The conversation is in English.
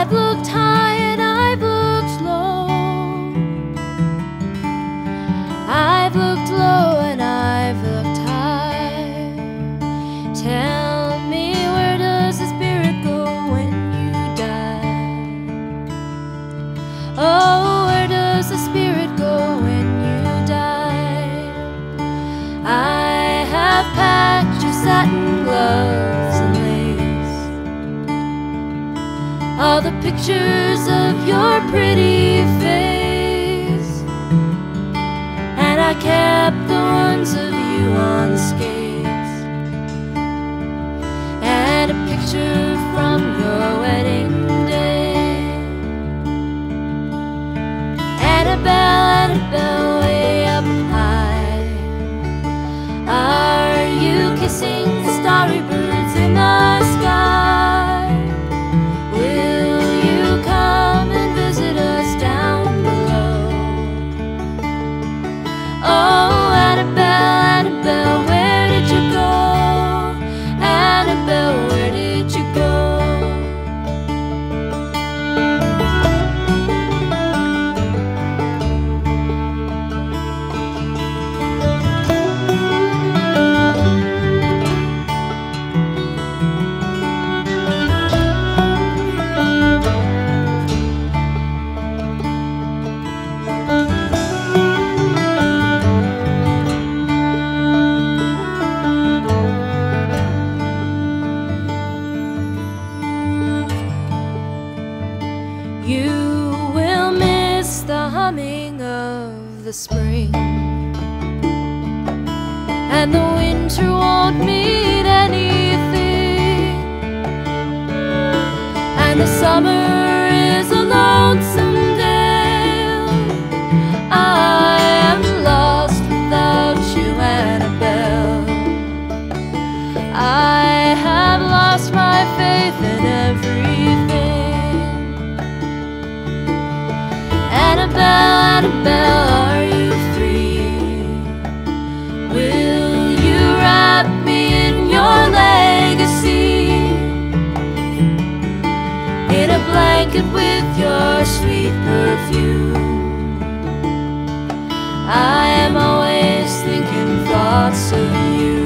I've looked high and I've looked low. I've looked low and I've looked high. Tell me, where does the spirit go when you die? Oh, where does the spirit go when you die? I have packed your satin gloves and lace, all the pictures of your pretty face, and I kept the ones of you on skates, and a picture from your wedding day. Annabel, Annabel, way up high, are you kissing the starry birds in the sky? Will you come and visit us down below? Oh, Annabel, Annabel, where did you go? Annabel, where did you go? You will miss the humming of the spring, and the winter won't mean anything, and the summer is a lonesome dale. I am lost without you, Annabel. I have lost my faith in everything. Annabel, Annabel, are you free? Will you wrap me in your legacy, in a blanket with your sweet perfume? I am always thinking thoughts of you.